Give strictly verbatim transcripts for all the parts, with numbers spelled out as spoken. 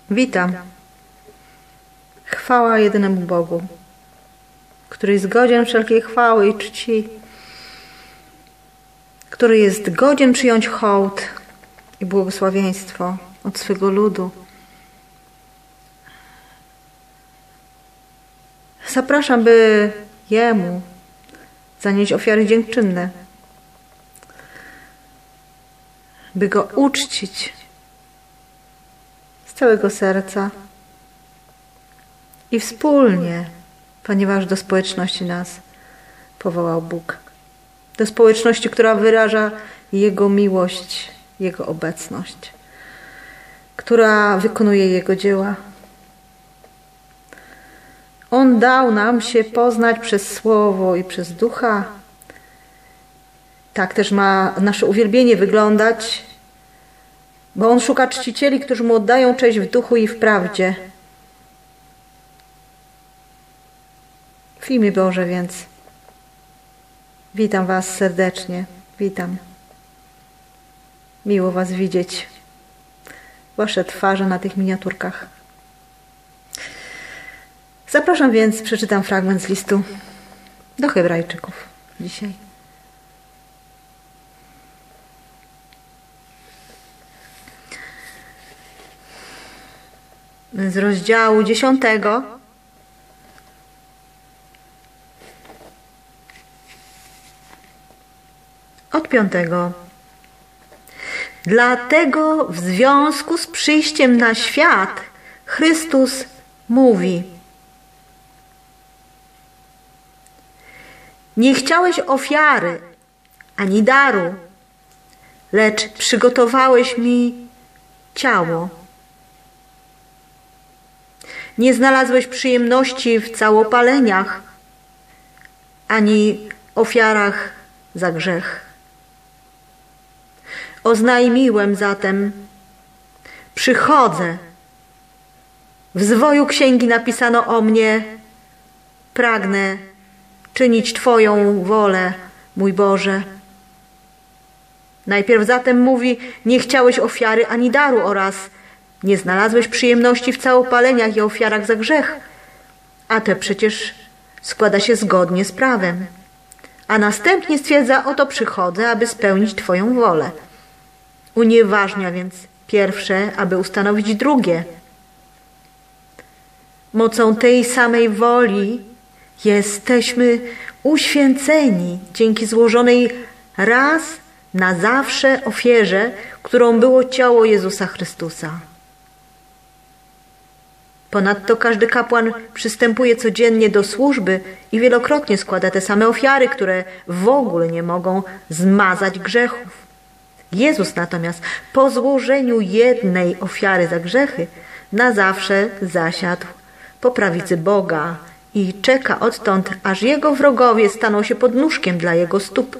Witam. Chwała jedynemu Bogu, który jest godzien wszelkiej chwały i czci, który jest godzien przyjąć hołd i błogosławieństwo od swego ludu. Zapraszam, by Jemu zanieść ofiary dziękczynne, by Go uczcić z całego serca i wspólnie, ponieważ do społeczności nas powołał Bóg. Do społeczności, która wyraża Jego miłość, Jego obecność, która wykonuje Jego dzieła. On dał nam się poznać przez Słowo i przez Ducha. Tak też ma nasze uwielbienie wyglądać, bo On szuka czcicieli, którzy Mu oddają cześć w duchu i w prawdzie. W imię Boże więc witam Was serdecznie. Witam. Miło Was widzieć. Wasze twarze na tych miniaturkach. Zapraszam więc, przeczytam fragment z listu do Hebrajczyków dzisiaj. Z rozdziału dziesiątego od piątego. Dlatego w związku z przyjściem na świat Chrystus mówi: nie chciałeś ofiary ani daru, lecz przygotowałeś mi ciało. Nie znalazłeś przyjemności w całopaleniach, ani ofiarach za grzech. Oznajmiłem zatem: przychodzę. W zwoju księgi napisano o mnie: pragnę czynić Twoją wolę, mój Boże. Najpierw zatem mówi: nie chciałeś ofiary ani daru oraz nie znalazłeś przyjemności w całopaleniach i ofiarach za grzech. A te przecież składa się zgodnie z prawem. A następnie stwierdza: oto przychodzę, aby spełnić Twoją wolę. Unieważnia więc pierwsze, aby ustanowić drugie. Mocą tej samej woli jesteśmy uświęceni dzięki złożonej raz na zawsze ofierze, którą było ciało Jezusa Chrystusa. Ponadto każdy kapłan przystępuje codziennie do służby i wielokrotnie składa te same ofiary, które w ogóle nie mogą zmazać grzechów. Jezus natomiast po złożeniu jednej ofiary za grzechy na zawsze zasiadł po prawicy Boga i czeka odtąd, aż Jego wrogowie staną się podnóżkiem dla Jego stóp.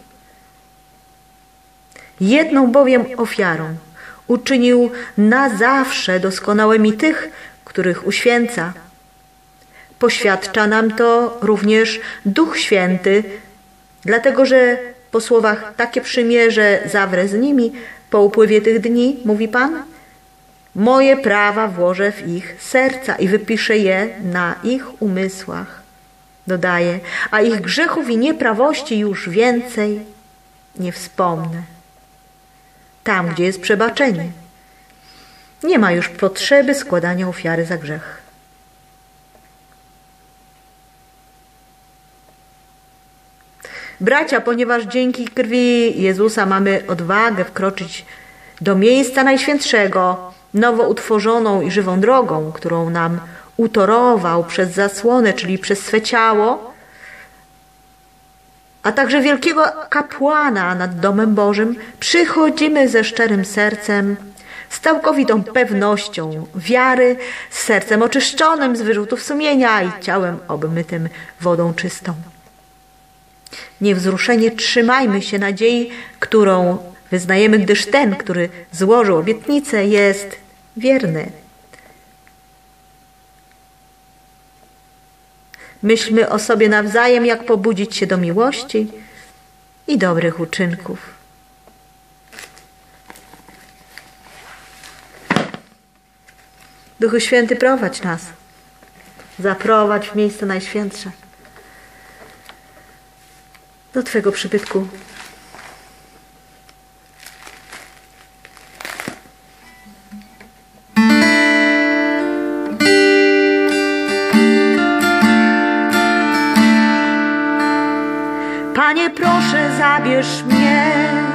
Jedną bowiem ofiarą uczynił na zawsze doskonałymi tych, których uświęca. Poświadcza nam to również Duch Święty, dlatego że po słowach: takie przymierze zawrę z nimi po upływie tych dni, mówi Pan, moje prawa włożę w ich serca i wypiszę je na ich umysłach. Dodaje: a ich grzechów i nieprawości już więcej nie wspomnę. Tam, gdzie jest przebaczenie, nie ma już potrzeby składania ofiary za grzech. Bracia, ponieważ dzięki krwi Jezusa mamy odwagę wkroczyć do miejsca Najświętszego, nowo utworzoną i żywą drogą, którą nam utorował przez zasłonę, czyli przez swe ciało, a także wielkiego kapłana nad domem Bożym, przychodzimy ze szczerym sercem, z całkowitą pewnością wiary, z sercem oczyszczonym z wyrzutów sumienia i ciałem obmytym wodą czystą. Niewzruszenie trzymajmy się nadziei, którą wyznajemy, gdyż ten, który złożył obietnicę, jest wierny. Myślmy o sobie nawzajem, jak pobudzić się do miłości i dobrych uczynków. Duchu Święty, prowadź nas. Zaprowadź w miejsce najświętsze. Do Twego przybytku. Panie, proszę, zabierz mnie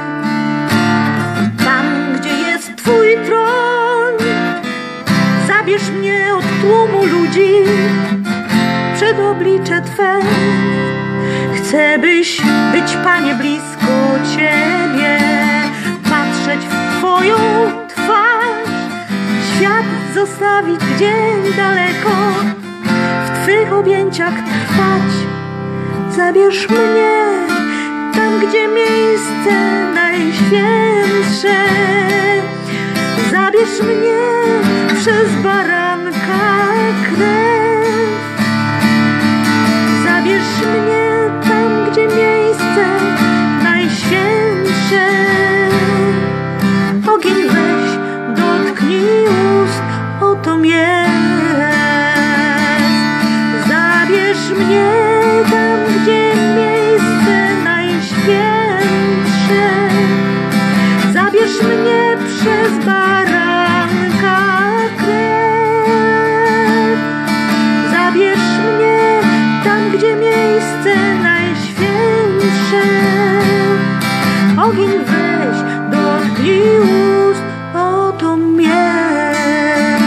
tam, gdzie jest Twój tron. Zabierz mnie od tłumu ludzi przed oblicze Twe. Chcę, byś być, Panie, blisko Ciebie, patrzeć w Twoją twarz, świat zostawić gdzieś daleko, w Twych objęciach trwać. Zabierz mnie tam, gdzie miejsce najświętsze. Zabierz mnie przez baranka krew. Zabierz mnie tam, gdzie miejsce najświętsze. Ogień weź, dotknij ust, oto jest. Zabierz mnie tam, gdzie miejsce najświętsze. Zabierz mnie przez baranka krew. Zabierz mnie tam, gdzie miejsce najświętsze. Ogień weź, dotknij ust, oto jest.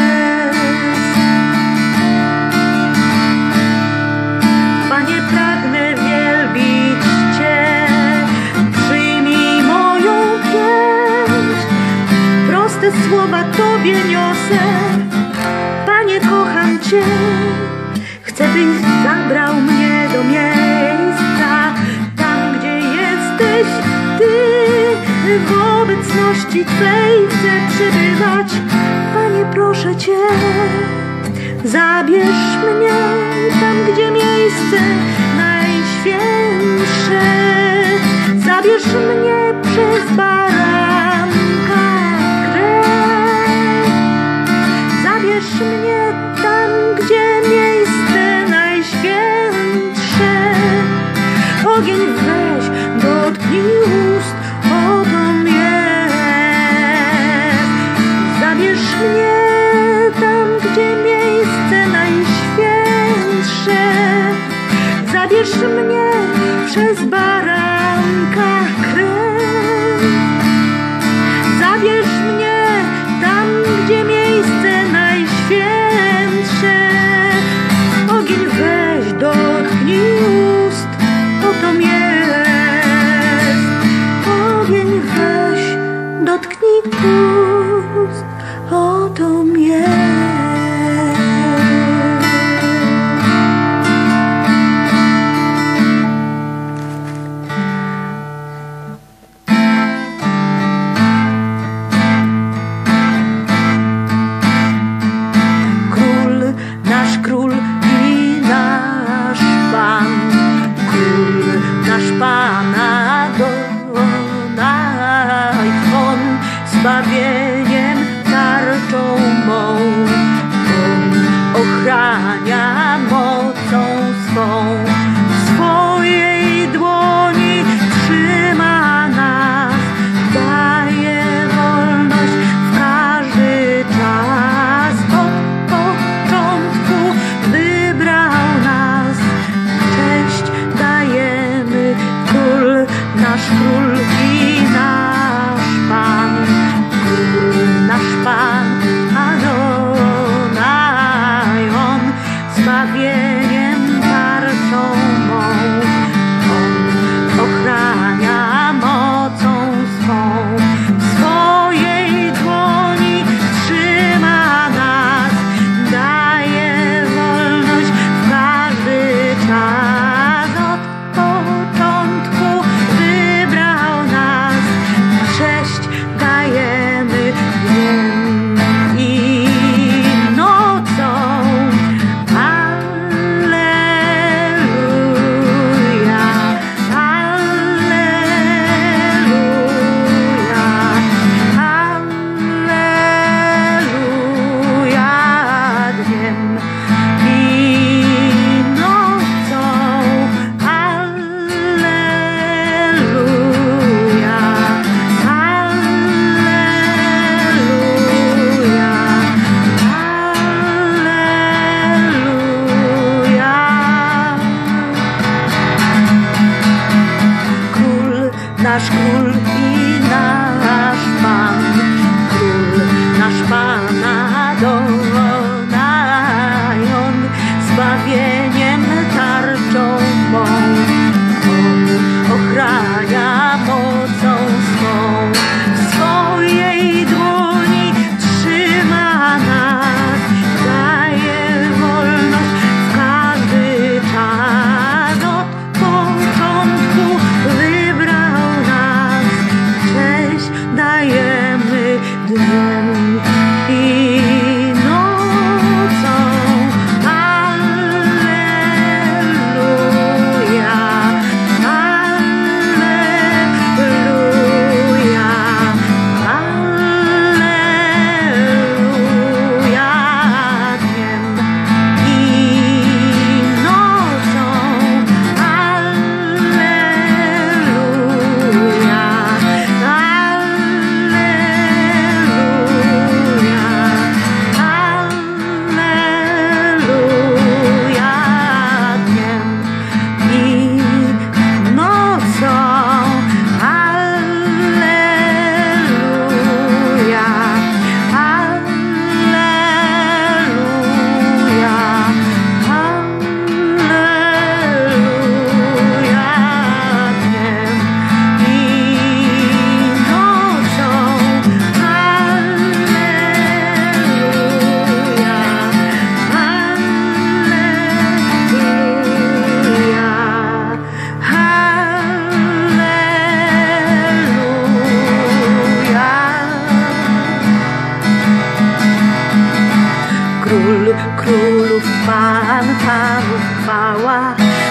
Panie, pragnę wielbić Cię, przyjmij moją pieśń. Proste słowa Tobie niosę, Panie, kocham Cię. Chcę, byś zabrał mnie do miejsca, tam, gdzie jesteś Ty. W obecności Twej chcę przebywać. Panie, proszę Cię, zabierz mnie tam, gdzie miejsce najświętsze. Zabierz mnie przez baranka krew. Zabierz mnie tam, gdzie miejsce najświętsze. Ogień weź, dotknij ust, oto jest. Zabierz mnie tam, gdzie miejsce najświętsze. Zabierz mnie przez baranka krew. Zabierz mnie tam, gdzie miejsce najświętsze. Ogień weź, dotknij ust, oto jest. Ogień weź, dotknij ust, oto jest. Zbawieniem, tarczą mą, On ochrania mocą swą. W swojej dłoni trzyma nas, daje wolność w każdy czas. Od początku wybrał nas, cześć dajemy, Król, nasz Król i nasz Pan. Nasz Pan Adonai, On zbawieniem, tarczą mą, On ochrania mocą swą. W swojej dłoni trzyma nas, daje wolność w każdy czas. Od początku wybrał nasz Król i nasz Pan. Król nasz Pana donają, zbawieniem tarczą mą. On ochrania mocą swą, w swojej dłoni trzyma nas, daje wolność w każdy czas. Od początku wybrał nas, cześć dajemy dniem i nocą. Król królów, Pan panów, chwała,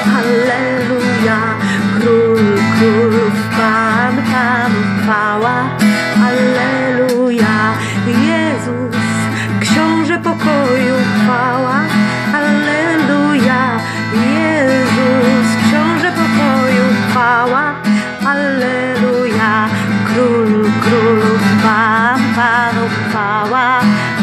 halleluja. Król królów, Pan panów, chwała, halleluja. Jezus, książę pokoju, chwała, halleluja. Jezus, książę pokoju, chwała, halleluja. Król królów, Pan panów, chwała,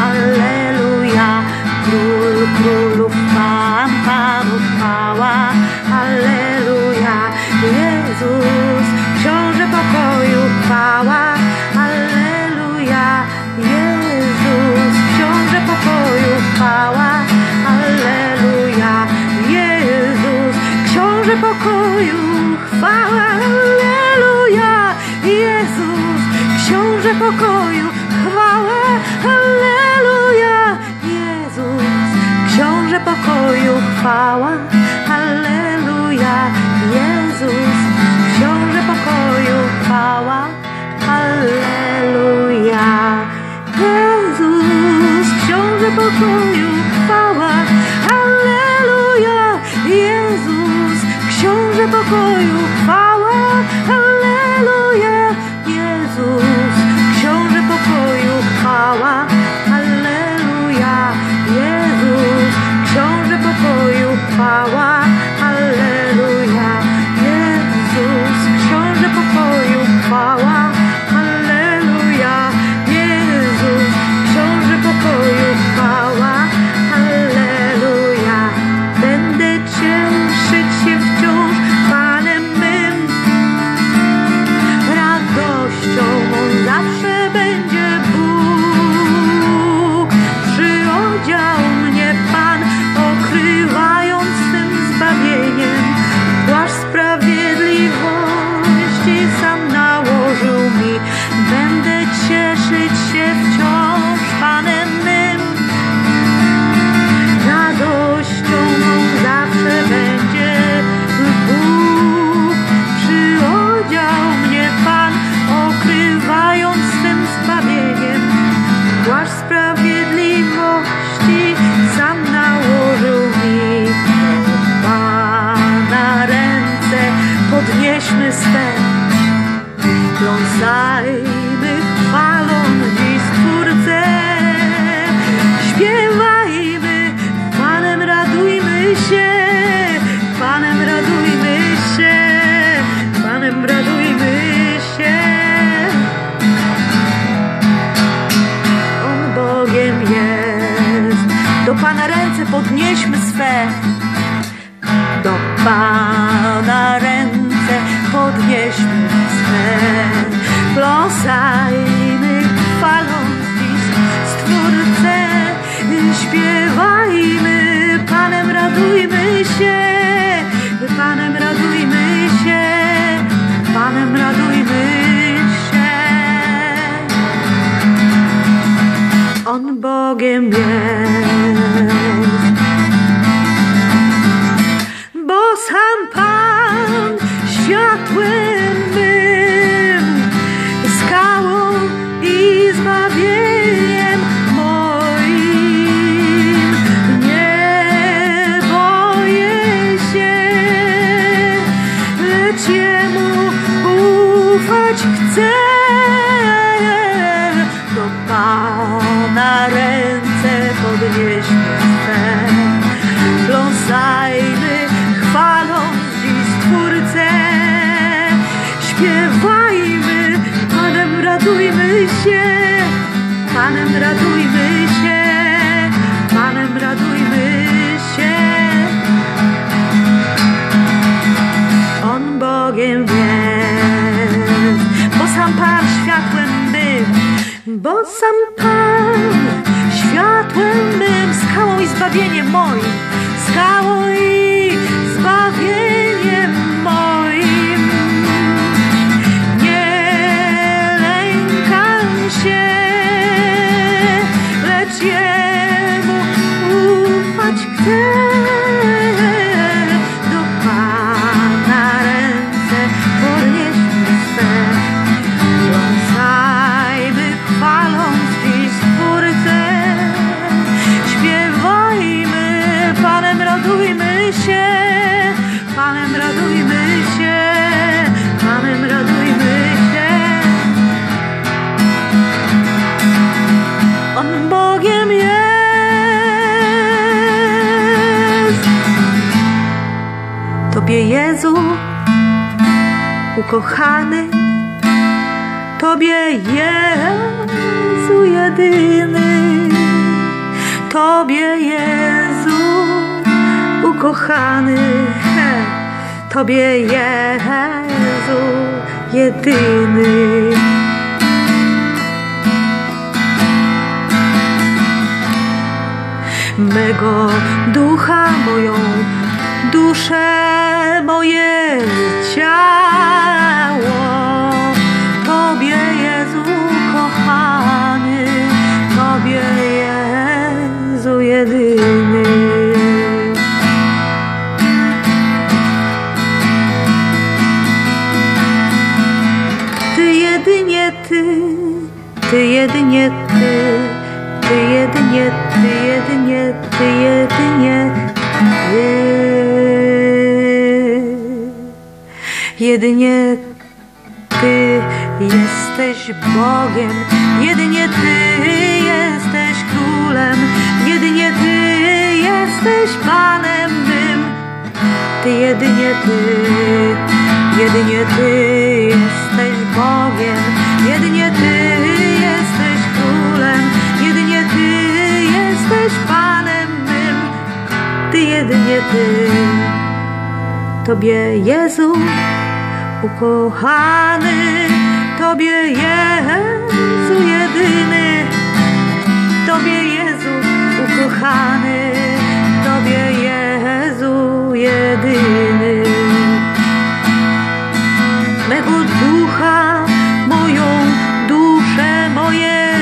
halleluja. Król królów, Pan panów, chwała, halleluja. Jezus, książę pokoju, chwała, halleluja. Jezus, książę pokoju, chwała, halleluja. Jezus, książę pokoju, chwała, halleluja. Jezus, książę pokoju, chwała, halleluja. Jezus, książę pokoju, chwała, halleluja. Jezus, książę pokoju, chwała, halleluja. Jezus, książę pokoju, chwała, halleluja. Jezus, książę pokoju, chwała, halleluja. Jezus, książę pokoju, chwała, halleluja. Jezus, książę pokoju, chwała, halleluja. Jezus, książę pokoju, chwała, halleluja. Jezus, książę pokoju, chwała, halleluja. Będę cieszyć się wciąż Panem mym, radością on zawsze będzie Bóg. Przyodział mnie Pan, okrywając swym zbawieniem. Płaszcz sprawiedliwości sam nałożył mi. Będę cieszyć się wciąż Panem mym, radością mą zawsze będzie Bóg. Przyodział mnie Pan, okrywając swym zbawieniem. Płaszcz sprawiedliwości sam nałożył mi. Pana ręce podnieśmy swe, wiązajmy chwalą dziś Stwórcę. Śpiewajmy, Panem radujmy się, Panem radujmy się, Panem radujmy się. On Bogiem jest. Do Pana ręce podnieśmy swe, do Pana ręce podnieśmy swe. swe. Pląsajmy, chwaląc dziś Stwórcę, śpiewajmy, Panem radujmy się, Panem radujmy się, Panem radujmy się. On Bogiem jest, bo sam Pan światłem mym, skałą i zbawieniem moim. Nie boję się, lecz Jemu ufać chcę. Do Pana ręce podnieśmy swe. Pląsajmy, chwaląc dziś Stwórcę, śpiewajmy, Panem radujmy się, Panem radujmy się, Panem radujmy się. On Bogiem jest, bo sam Pan światłem mym, bo sam Pan światłem mym, skałą i zbawieniem moim, skałą i zbawieniem moim. Nie lękam się, lecz Jemu ufać chcę. Do Pana ręce podnieśmy swe. Pląsajmy, chwaląc dziś Stwórcę, śpiewajmy, Panem radujmy się, Panem radujmy się, Panem radujmy się. On Bogiem jest. Tobie Jezu ukochany, Tobie Jezu jedyny, Tobie Jezu ukochany, Tobie Jezu jedyny. Mego ducha, moją duszę, moje ciało Tobie Jezu kochany, Tobie Jezu jedyny. Ty jedynie Ty, Ty jedynie Ty, Ty jedynie Ty, jedynie Ty, jedynie Ty. Jedynie Ty jesteś Bogiem, jedynie Ty jesteś Królem, jedynie Ty jesteś Panem mym. Ty jedynie Ty, jedynie Ty jesteś Bogiem, jedynie Ty jesteś Królem, jedynie Ty jesteś Panem mym. Ty jedynie Ty. Tobie Jezu ukochany, Tobie Jezu jedyny, Tobie Jezu ukochany, Tobie Jezu jedyny. Mego ducha, moją duszę, moje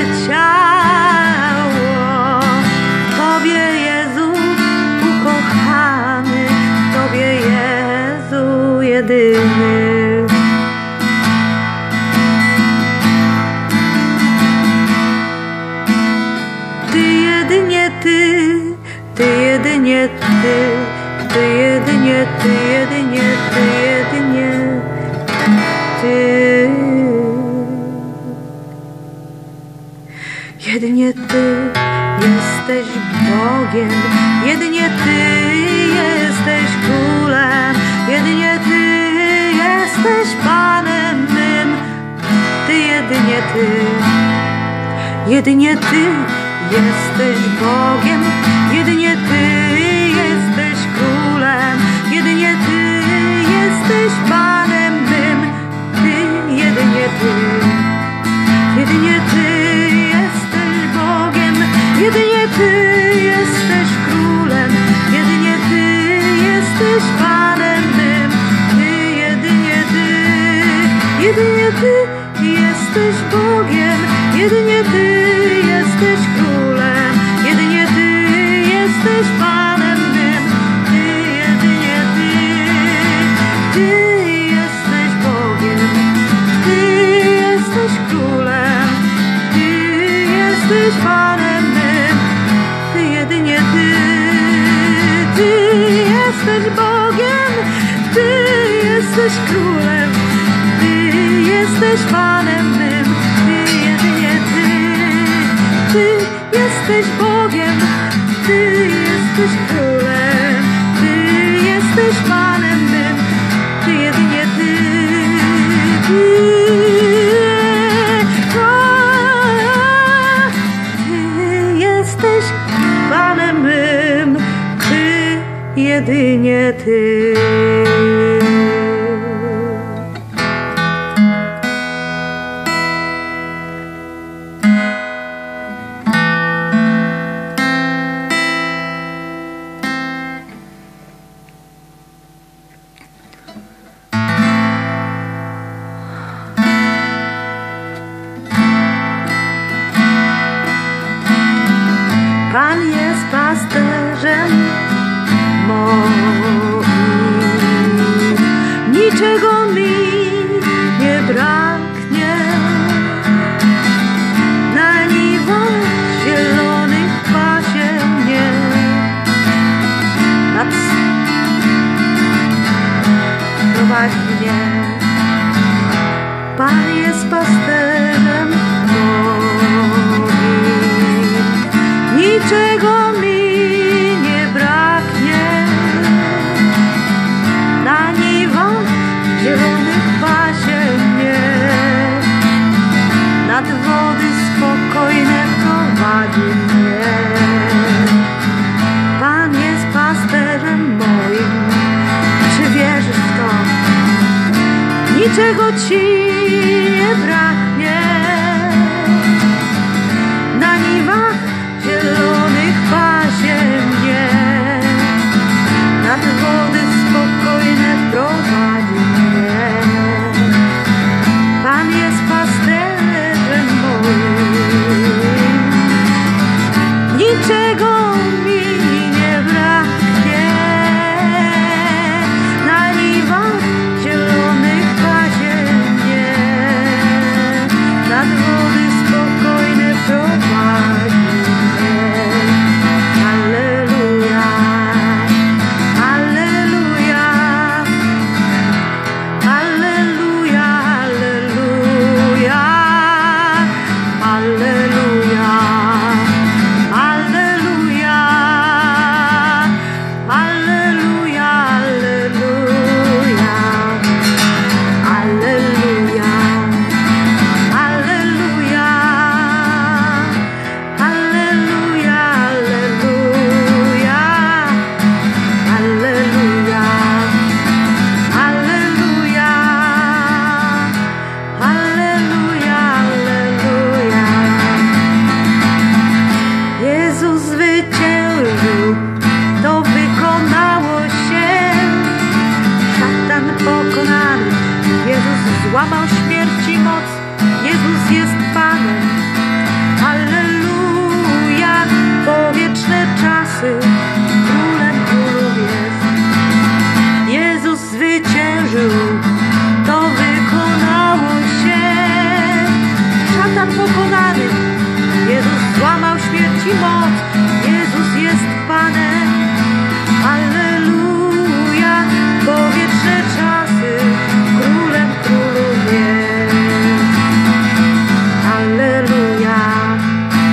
ciało Tobie Jezu ukochany, Tobie Jezu jedyny. Ty jedynie Ty, Ty jedynie Ty, Ty jedynie Ty, jedynie Ty, jedynie Ty. Jedynie Ty jesteś Bogiem, jedynie Ty jesteś Królem, jedynie Ty jesteś Panem mym. Ty jedynie Ty, jedynie Ty jesteś Bogiem, jedynie Ty jesteś Królem, jedynie Ty jesteś Panem mym. Ty jedynie Ty jesteś Bogiem, jedynie Ty jesteś Królem, jedynie Ty jesteś Panem mym. Ty, jedynie Ty, jedynie Ty jesteś Bogiem, jedynie Ty jesteś Królem, jedynie Ty jesteś Panem mym. Ty, jedynie Ty, Ty jesteś Bogiem, Ty jesteś Królem, Ty jesteś Panem mym. Ty, jedynie Ty, Ty jesteś Bogiem, Ty jesteś Królem, Ty jesteś Panem mym. Ty, jedynie Ty, Ty jesteś Bogiem, Ty jesteś Królem, Ty jesteś Panem mym. Ty, jedynie Ty, Ty, a, Ty jesteś Panem mym. Ty, jedynie Ty. Pan jest pasterzem moim, niczego mi nie braknie. Na niwach zielonych pasie mnie, nad prowadzi mnie. Pan jest pasterzem moim, niczego mi nie braknie. Na niwach zielonych pasie mnie, nad wody spokojne prowadzi mnie. Pan jest pasterzem moim. Czy wierzysz w to? Niczego ci nie braknie. Na niwach zielonych pasie mnie, nad wody spokojne prowadzi mnie. Pan jest pasterzem moim, niczego mi nie braknie. Na niwach zielonych pasie mnie, nad wody spokojne prowadzi. Złamał śmierci moc, Jezus jest Panem. Alleluja, po wieczne czasy Królem królów jest. Jezus zwyciężył, to wykonało się. Szatan pokonany, Jezus złamał śmierci moc, Jezus jest Panem. Alleluja, po wieczne czasy Królem królów jest. Alleluja,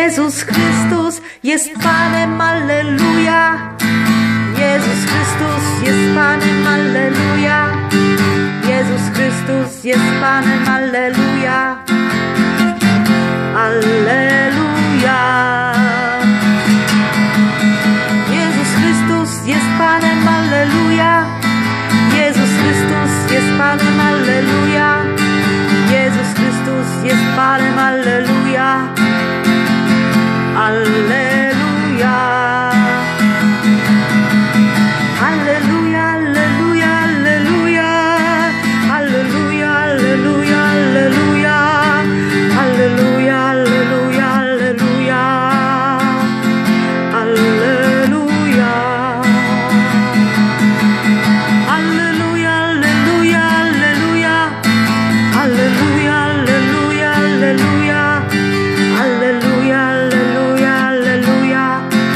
Jezus Chrystus jest Panem, alleluja. Jezus Chrystus jest Panem, alleluja. Jezus Chrystus jest Panem, alleluja. Alleluja. Jezus Chrystus jest Panem, alleluja. Jezus Chrystus jest Panem, alleluja. Jezus Chrystus jest Panem, alleluja. Alleluja. Alleluja, alleluja, alleluja. Alleluja, alleluja, alleluja. Alleluja, alleluja, alleluja. Alleluja. Alleluja, alleluja, alleluja. Alleluja, alleluja, alleluja. Alleluja, alleluja, alleluja.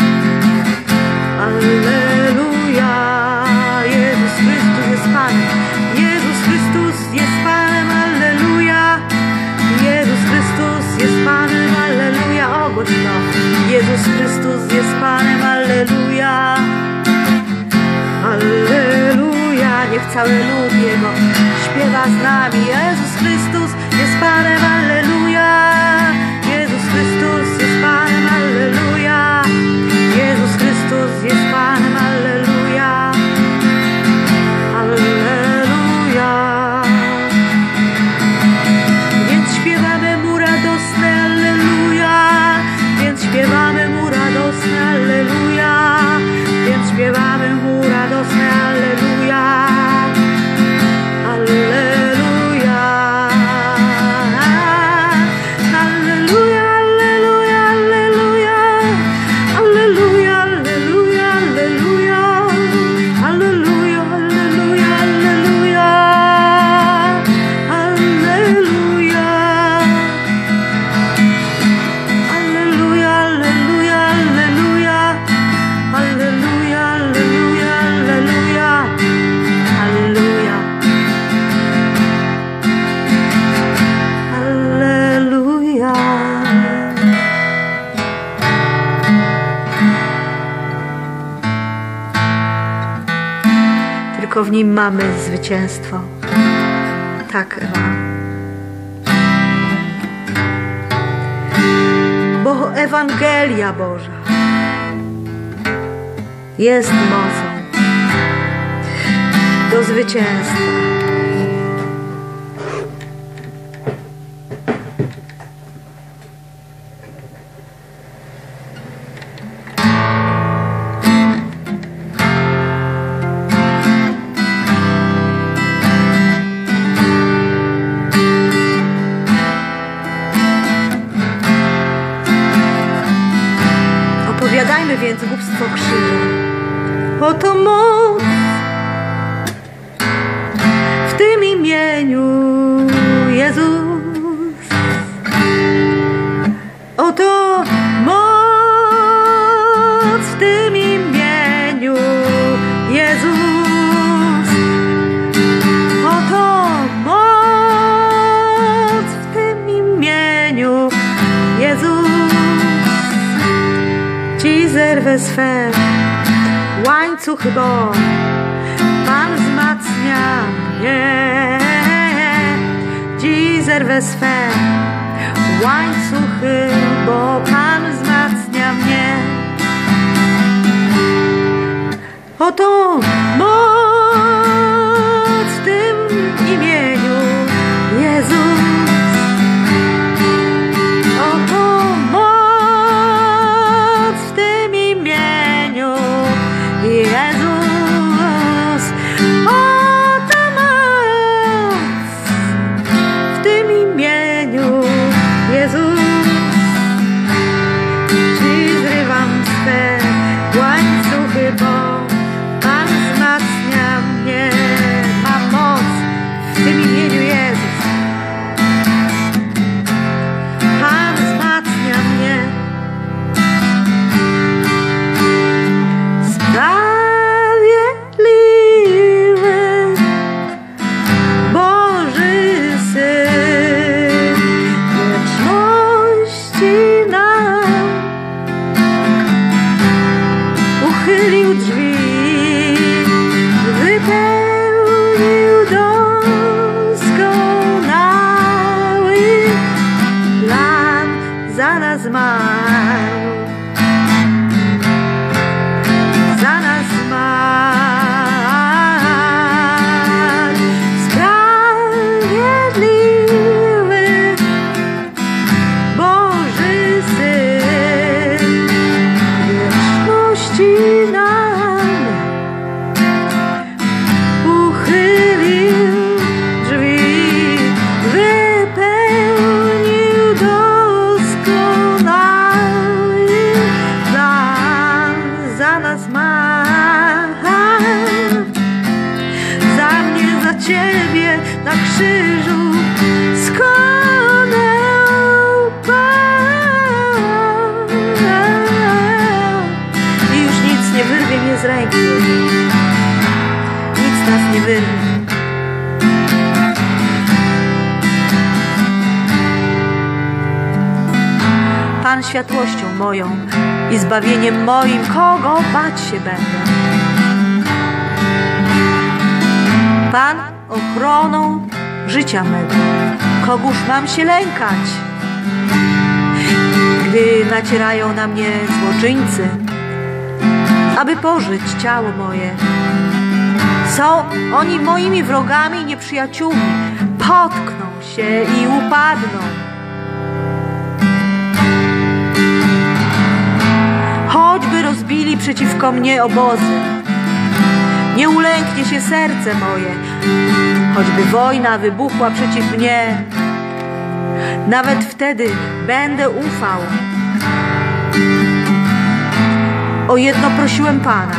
Alleluja. Jezus Chrystus jest Panem. Jezus Chrystus jest Panem, alleluja. Jezus Chrystus jest Panem, alleluja. Ogłoś to. Jezus Chrystus jest Panem, alleluja. Alleluja. Niech cały lud Jego śpiewa z nami. Jezus Chrystus jest Panem, alleluja. Jezus Chrystus jest Panem, alleluja. Jezus Chrystus jest Panem, alleluja. Alleluja. Więc śpiewamy Mu radosne, alleluja. Więc śpiewamy Mu radosne, alleluja. Więc śpiewamy Mu radosne, alleluja. Alleluja. Alleluja, alleluja, alleluja. Alleluja, alleluja, alleluja. Alleluja, alleluja, alleluja. Alleluja. Alleluja, alleluja, alleluja. Alleluja, alleluja, alleluja. Alleluja. Alleluja. Tylko w Nim mamy zwycięstwo. Tak, Ewa. Bo Ewangelia Boża jest mocą do zwycięstwa. Opowiadajmy więc głupstwo krzyża. Oto moc w tym imieniu, Jezus. Oto moc w tym imieniu, Jezus. Oto moc w tym imieniu, Jezus. Ci zerwę swe łańcuchy, bo Pan wzmacnia mnie. Ci zerwę swe łańcuchy, bo Pan wzmacnia mnie. Oto moc w tym imieniu, Jezus. Oto moc w tym imieniu, Jezus. Oto moc w tym imieniu, Jezus. Ci zrywam swe łańcuchy, bo Pan wzmacnia nas nie wyrwie. Pan światłością moją i zbawieniem moim, kogo bać się będę? Pan ochroną życia mego, kogóż mam się lękać? Gdy nacierają na mnie złoczyńcy, aby pożyć ciało moje, są oni moimi wrogami i nieprzyjaciółmi, potkną się i upadną. Choćby rozbili przeciwko mnie obozy, nie ulęknie się serce moje. Choćby wojna wybuchła przeciw mnie, nawet wtedy będę ufał. O jedno prosiłem Pana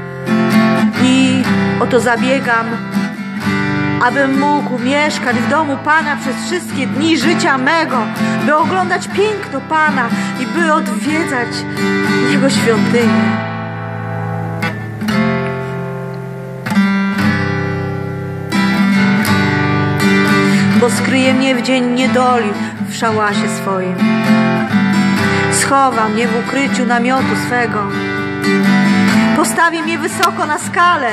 i o to zabiegam, abym mógł mieszkać w domu Pana przez wszystkie dni życia mego, by oglądać piękno Pana i by odwiedzać Jego świątynię. Bo skryje mnie w dzień niedoli w szałasie swoim, schowa mnie w ukryciu namiotu swego, postawi mnie wysoko na skalę.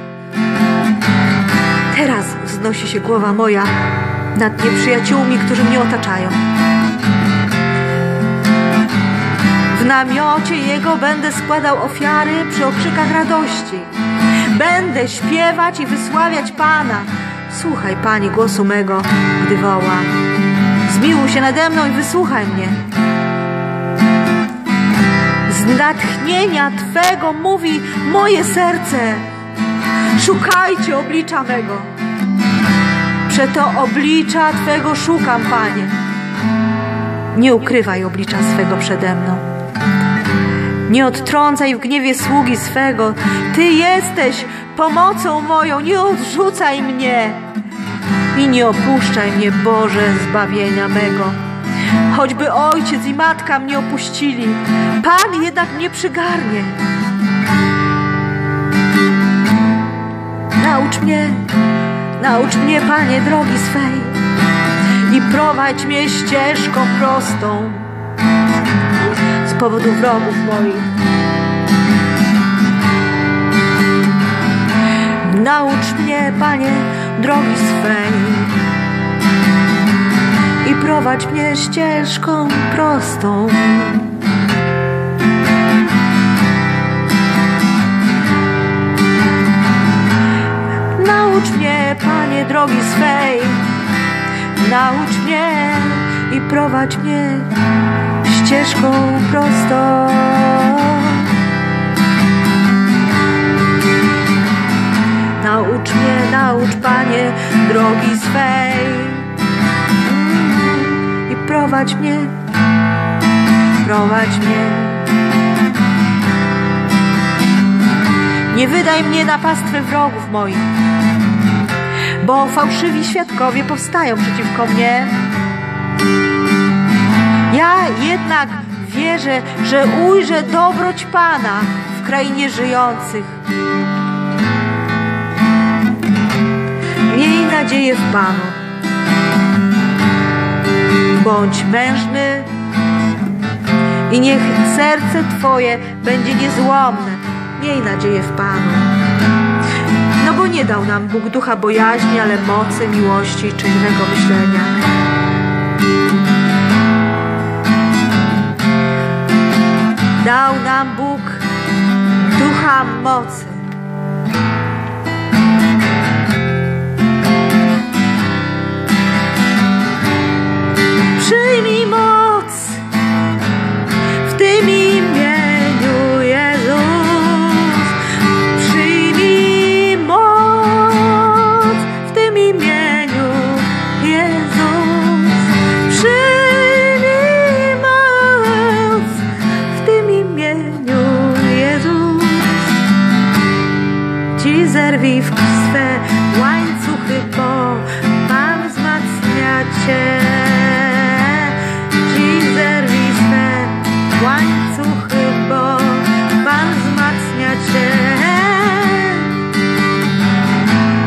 Teraz wznosi się głowa moja nad nieprzyjaciółmi, którzy mnie otaczają. W namiocie Jego będę składał ofiary przy okrzykach radości. Będę śpiewać i wysławiać Pana. Słuchaj, Panie, głosu mego, gdy woła. Zmiłuj się nade mną i wysłuchaj mnie. Z natchnienia Twego mówi moje serce. Szukajcie oblicza mego. Przeto oblicza Twego szukam, Panie. Nie ukrywaj oblicza swego przede mną. Nie odtrącaj w gniewie sługi swego. Ty jesteś pomocą moją, nie odrzucaj mnie i nie opuszczaj mnie, Boże, zbawienia mego. Choćby ojciec i matka mnie opuścili, Pan jednak mnie przygarnie. Naucz mnie, naucz mnie, Panie, drogi swej i prowadź mnie ścieżką prostą z powodu wrogów moich. Naucz mnie, Panie, drogi swej i prowadź mnie ścieżką prostą. Naucz mnie, Panie, drogi swej, naucz mnie i prowadź mnie ścieżką prostą. Naucz mnie, naucz, Panie, drogi swej i prowadź mnie, prowadź mnie. Nie wydaj mnie na pastwę wrogów moich, bo fałszywi świadkowie powstają przeciwko mnie. Ja jednak wierzę, że ujrzę dobroć Pana w krainie żyjących. Miej nadzieję w Panu. Bądź mężny i niech serce Twoje będzie niezłomne. Miej nadzieję w Panu. No bo nie dał nam Bóg ducha bojaźni, ale mocy, miłości i czynnego myślenia. Dał nam Bóg ducha mocy. Przyjmij moc w tym imieniu, Jezus. Przyjmij moc w tym imieniu, Jezus. Przyjmij moc w tym imieniu, Jezus. Ci zerwij w swe łańcuchy, bo Pan wzmacnia Cię. Łańcuchy, bo Pan wzmacnia Cię.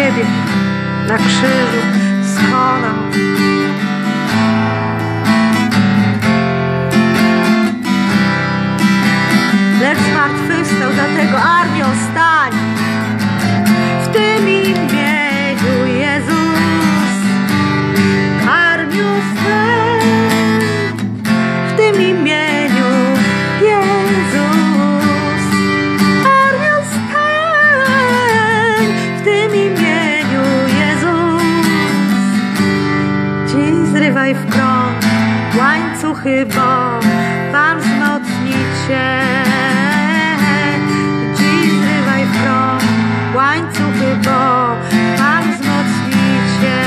Ciebie na krzyżu skonał. Lecz zmartwychwstał, dlatego armio stań w tym imieniu Jezus. Armio stań w tym imieniu Jezus. Armio stań w tym imieniu Jezus. Dziś zrywaj w krąg łańcuchy, bo Pan wzmocni Cię. Łańcuchy, bo Pan wzmocni Cię,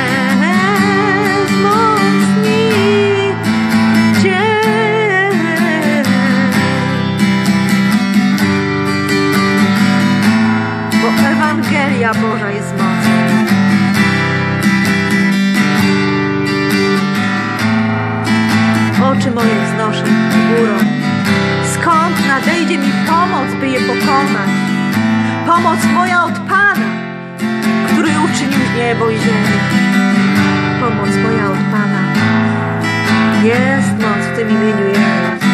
wzmocni Cię. Bo Ewangelia Boża jest mocna. Oczy moje wznoszę górą. Skąd nadejdzie mi pomoc, by je pokonać? Pomoc moja od Pana, który uczynił niebo i ziemię. Pomoc moja od Pana. Jest moc w tym imieniu Jezus.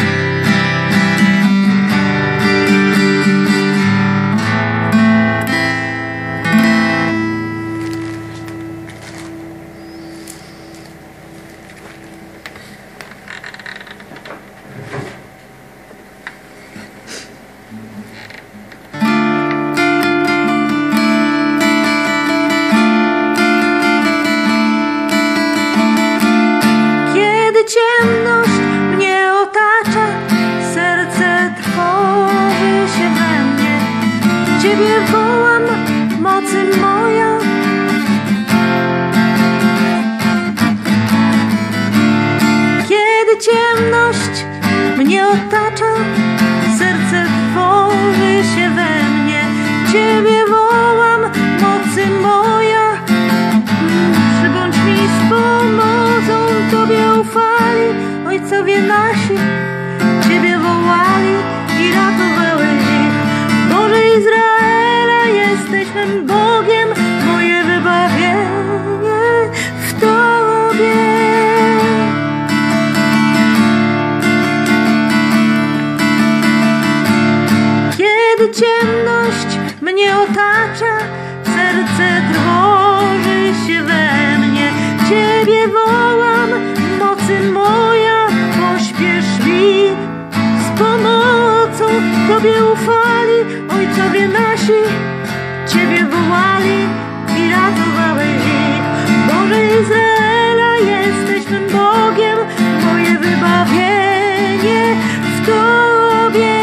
Ciemność mnie otacza, serce trwoży się we mnie. Ciebie wołam, mocy moja. Kiedy ciemność mnie otacza, serce trwoży się we mnie. Ciebie wołam, mocy moja. Przybądź mi z pomocą, Tobie ufali ojcowie nasi. Ciebie wołali i ratowałeś ich. Boże Izraela, jesteś mym Bogiem, moje wybawienie w Tobie. Kiedy ciemność mnie otacza, serce trwoży się we mnie. Ciebie wołam, mocy moja, pośpiesz mi z pomocą. Tobie ufali ojcowie nasi. Ciebie wołali i ratowałeś ich. Boże Izraela, jesteś mym Bogiem, moje wybawienie w Tobie.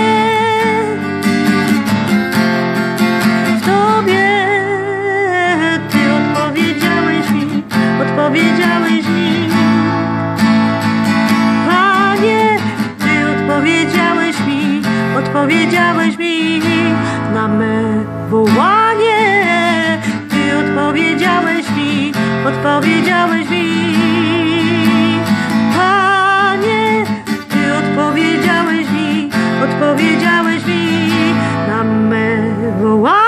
W Tobie. Ty odpowiedziałeś mi, odpowiedziałeś mi. Panie, Ty odpowiedziałeś mi, odpowiedziałeś mi na me wołanie. Ty odpowiedziałeś mi, odpowiedziałeś mi. Panie, Ty odpowiedziałeś mi, odpowiedziałeś mi na me wołanie.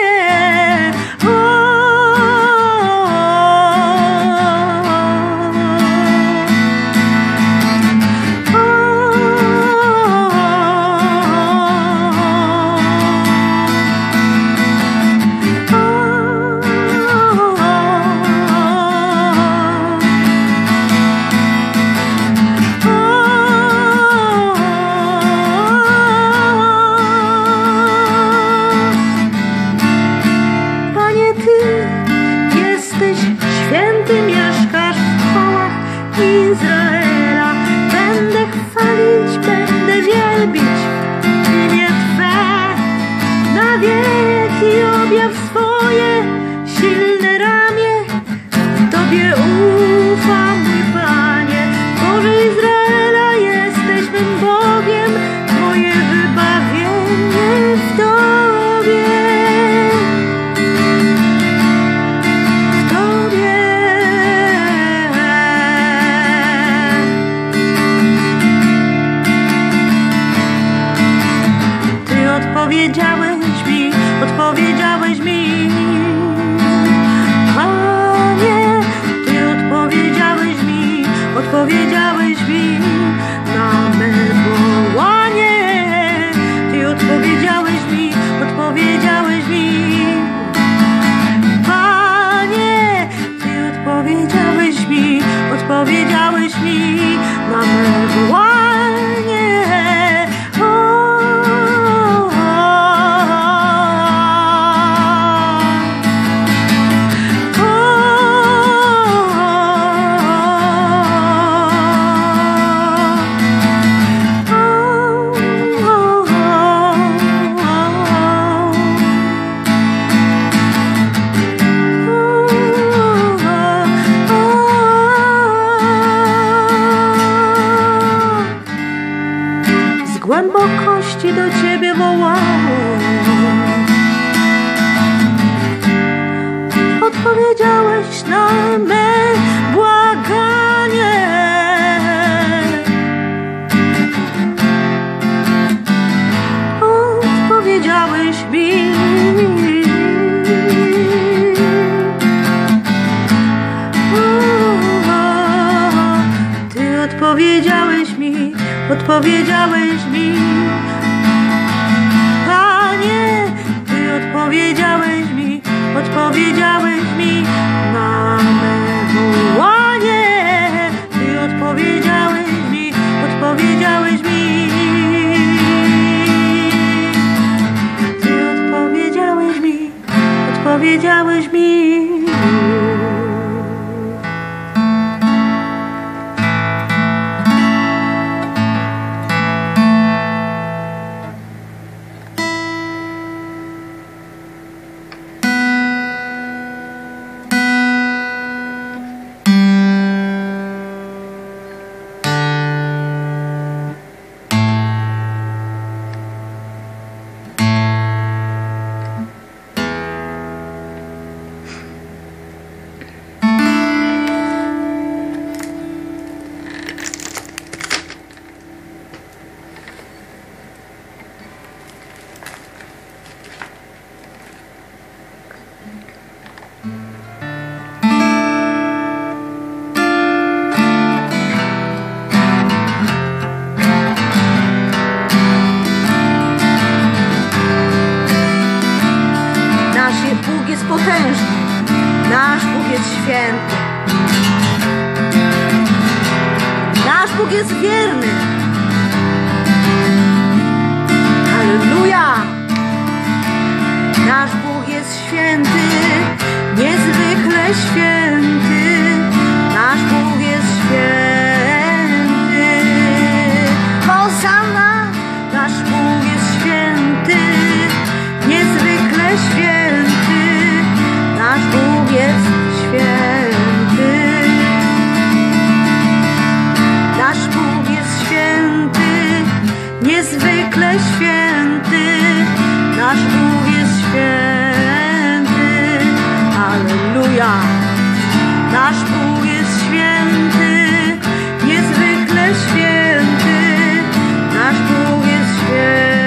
Izraela, będę chwalić, będę wielbić imię Twe na wieki. Objaw swoje silne ramię, Tobie ufam, mój Panie. Boże Izraela, jesteś mym Bogiem, moje wybawienie w Tobie. W Tobie. Odpowiedziałeś mi, odpowiedziałeś mi. odpowiedziałeś na me błaganie. Odpowiedziałeś mi. Ty odpowiedziałeś mi, odpowiedziałeś mi. Panie, Ty odpowiedziałeś mi, odpowiedziałeś mi na me wołanie. Ty odpowiedziałeś mi, odpowiedziałeś mi. Ty odpowiedziałeś mi, odpowiedziałeś mi. Bóg jest potężny, nasz Bóg jest święty, nasz Bóg jest wierny. Halleluja! Nasz Bóg jest święty, niezwykle święty. Nasz Bóg jest święty. Hosanna! Nasz Bóg jest święty, niezwykle święty. Nasz Bóg jest święty. Nasz Bóg jest święty, niezwykle święty. Nasz Bóg jest święty. Halleluja! Nasz Bóg jest święty, niezwykle święty. Nasz Bóg jest święty.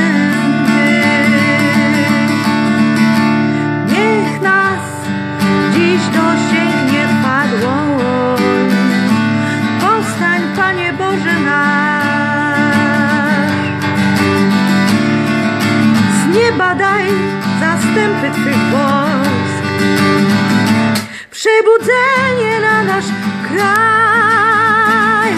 Niech nas dziś dosięgnie Twa dłoń. Powstań, Panie Boże nasz. Z nieba daj zastępy Twych wojsk, przebudzenie na nasz kraj.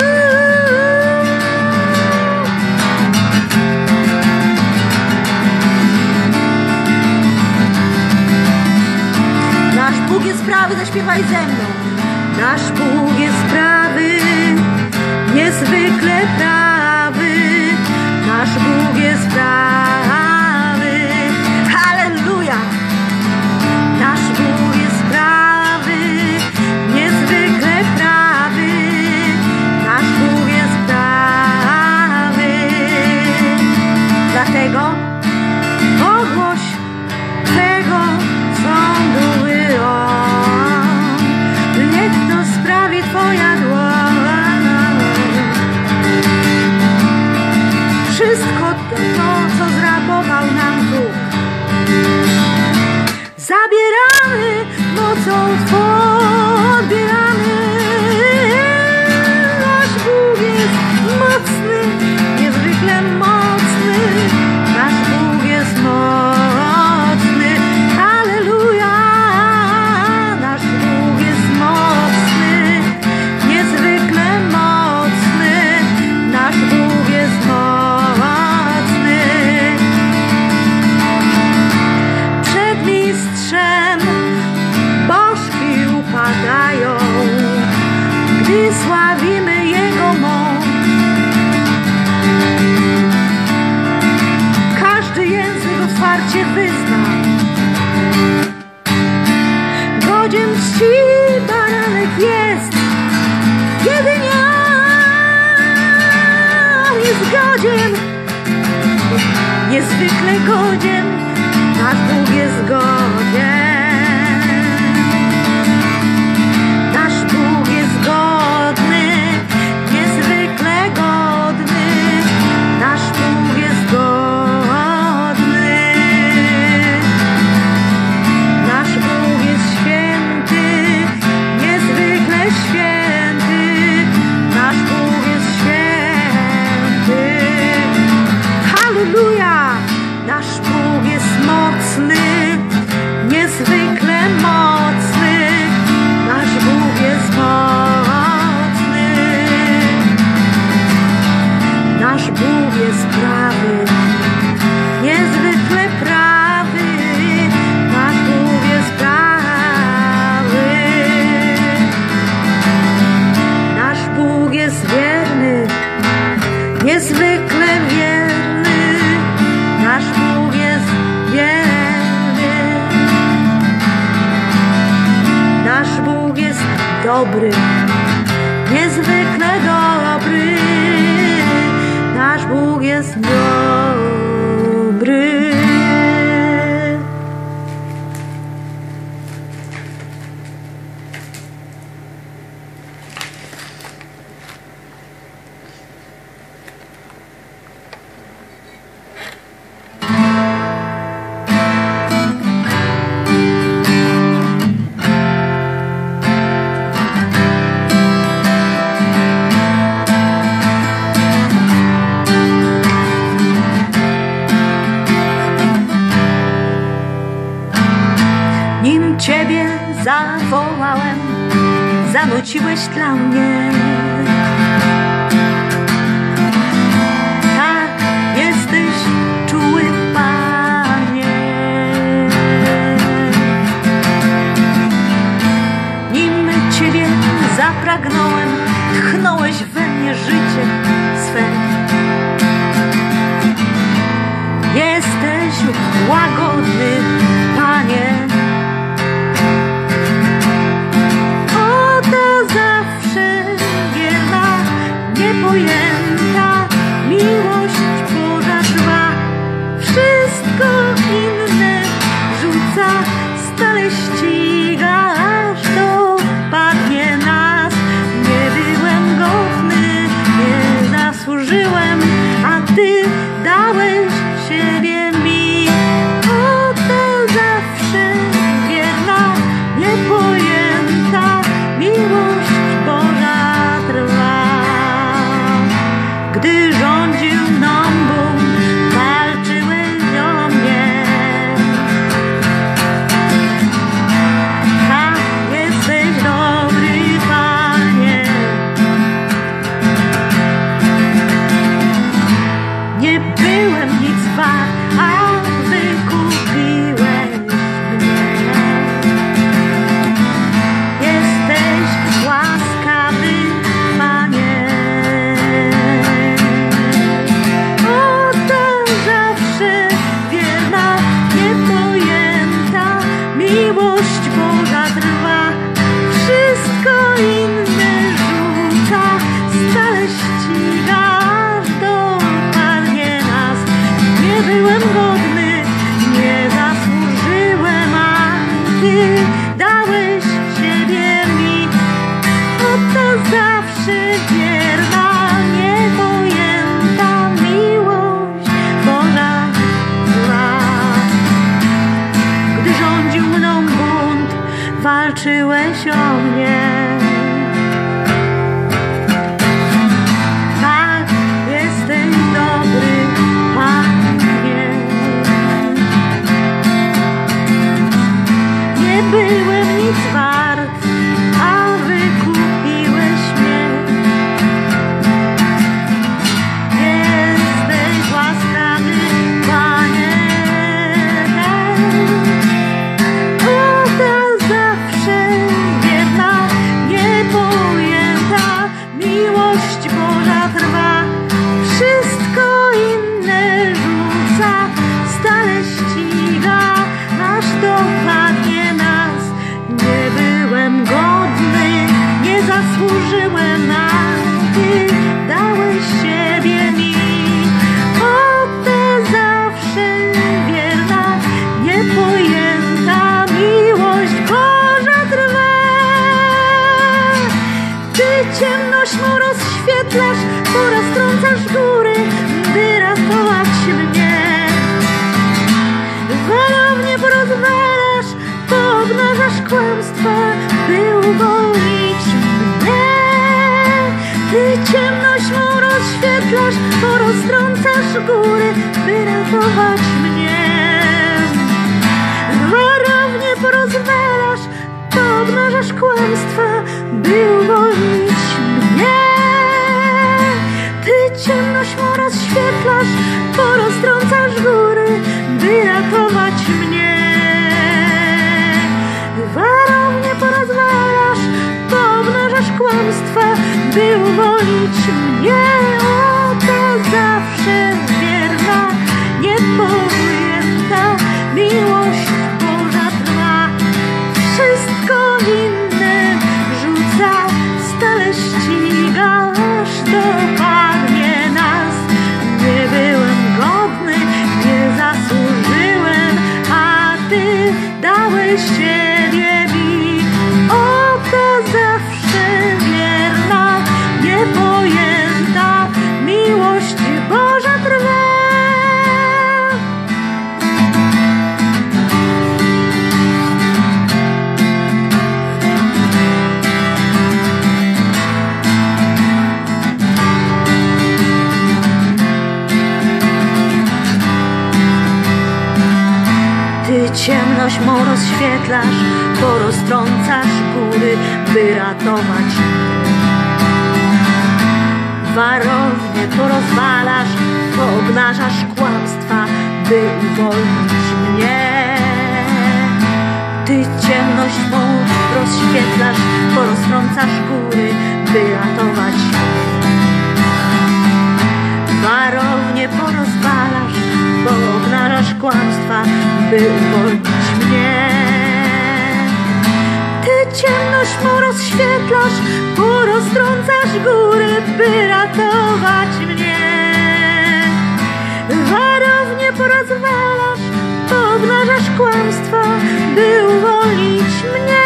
Nasz Bóg jest prawy, zaśpiewaj ze mną. Nasz Bóg jest prawy, niezwykle prawy. Nasz Bóg jest prawy. Halleluja! Nasz Bóg jest prawy, niezwykle prawy. Nasz Bóg jest prawy. Dlatego ogłoś tego sądu wyron. Niech to sprawi Twoja dłoń. Wszystko to, co zrabował nam Bóg, zabieramy mocą Twą, odbieramy. Nasz Bóg jest mocny, niezwykle mocny. Nasz Bóg jest mocny. Halleluja! Nasz Bóg jest mocny, niezwykle mocny. Nasz Bóg jest mocny. Przed mistrzem bożki upadają, gdy sławimy Jego moc. Każdy język otwarcie wyzna, godzien czci baranek jest. Jedynie On jest godzien, niezwykle godzien. Nasz Bóg jest godzien. dobry, niezwykle dobry, nasz Bóg jest dobry. Nim Ciebie zawołałem, zanuciłeś dla mnie. Tak, jesteś czuły, Panie. Nim Ciebie zapragnąłem, tchnąłeś we mnie życie swe. Jesteś łagodny, Panie. Niepojęta miłość Boża trwa, wszystko inne rzuca, stale ściga, aż dopadnie nas. Nie byłem godny, nie zasłużyłem, a Ty dałeś siebie mi. Oto zawsze wierna, niepojęta miłość Boża trwa. Gdy rządził mną Bóg, walczyłeś o mnie. Tak, jesteś dobry, Panie. Nie byłem nic wart, a wykupiłeś mnie. Jesteś łaskawy, Panie. Miłość Boża trwa, wszystko inne rzuca, stale ściga, aż dopadnie nas. Nie byłem godny, nie zasłużyłem, a Ty dałeś siebie mi. Oto zawsze wierna, niepojęta miłość Boża trwa. Gdy rządził mną bunt, walczyłeś o mnie. Tak, jesteś dobry, Panie. Nie byłem nic wart, a wykupiłeś mnie. Jesteś łaskawy, Panie. Miłość Boża trwa, wszystko inne rzuca, stale ściga, aż dopadnie nas. Nie byłem godny, nie zasłużyłem, a Ty dałeś siebie mi. Oto zawsze wierna, niepojęta miłość Boża trwa. Ty ciemność mu rozświetlasz, poroztrącasz góry, by ratować mnie. Walownie porozwalasz, poobnażasz kłamstwa, by uwolnić mnie. Ty ciemność mu rozświetlasz, poroztrącasz góry, by ratować mnie. Walownie porozwalasz, poobnażasz kłamstwa, by uwolnić mnie. Ty ciemność mu rozświetlasz, poroztrącasz góry, by ratować mnie. Warownie porozwalasz, poobnażasz kłamstwa, by uwolnić mnie. Oto zawsze wierna, niepojęta miłość Boża trwa, wszystko inne rzuca, ciemność mą rozświetlasz, poroztrącasz góry, by ratować. Warownie porozwalasz, poobnażasz kłamstwa, by uwolnić mnie. Ty ciemność mą rozświetlasz, poroztrącasz góry, by ratować. Warownie porozwalasz, poobnażasz kłamstwa, by uwolnić mnie. Ty ciemność mą rozświetlasz, poroztrącasz góry, by ratować mnie. Warownie porozwalasz, poobnażasz kłamstwa, by uwolnić mnie.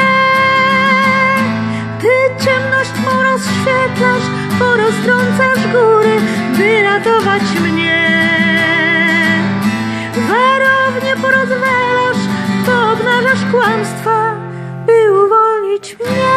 Ty ciemność mą rozświetlasz, poroztrącasz góry, by ratować mnie. Warownie porozwalasz, poobnażasz kłamstwa, by uwolnić mnie.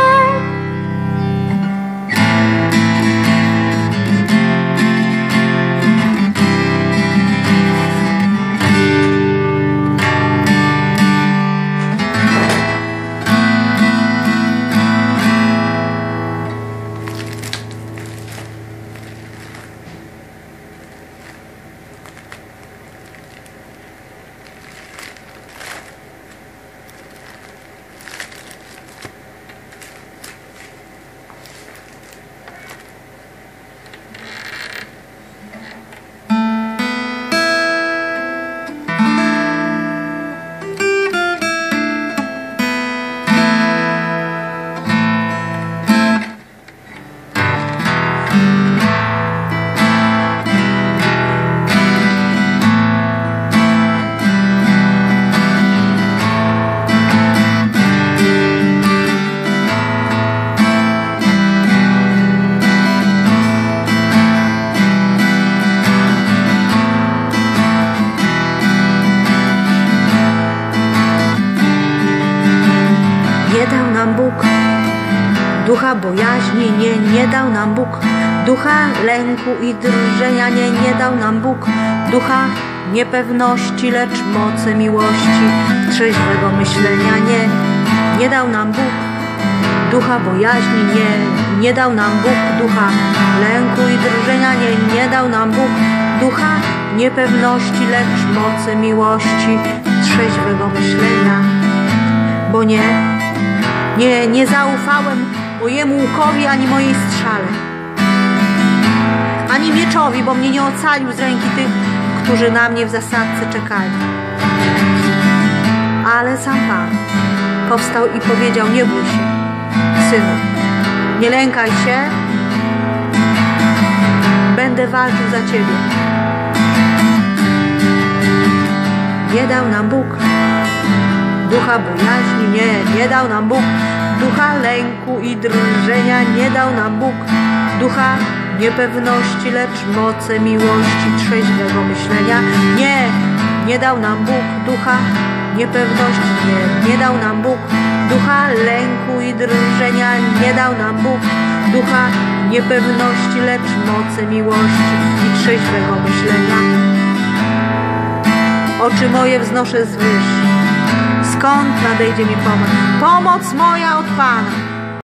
Nie dał nam Bóg ducha bojaźni, nie, nie dał nam Bóg ducha lęku i drżenia, nie, nie dał nam Bóg ducha niepewności, lecz mocy miłości, trzeźwego myślenia, nie, nie dał nam Bóg ducha bojaźni, nie, nie dał nam Bóg ducha lęku i drżenia, nie, nie dał nam Bóg ducha niepewności, lecz mocy miłości, trzeźwego myślenia, bo nie Nie, nie zaufałem mojemu łukowi, ani mojej strzale, ani mieczowi, bo mnie nie ocalił z ręki tych, którzy na mnie w zasadce czekali. Ale sam Pan powstał i powiedział: nie bój się, synu, nie lękaj się, będę walczył za ciebie. Nie dał nam Bóg ducha bojaźni, nie, nie dał nam Bóg ducha lęku i drżenia, nie dał nam Bóg ducha niepewności, lecz mocy miłości, trzeźwego myślenia. Nie, nie dał nam Bóg ducha niepewności, nie, nie dał nam Bóg ducha lęku i drżenia, nie dał nam Bóg ducha niepewności, lecz mocy miłości i trzeźwego myślenia. Oczy moje wznoszę zwyż, skąd nadejdzie mi pomoc? Pomoc moja od Pana,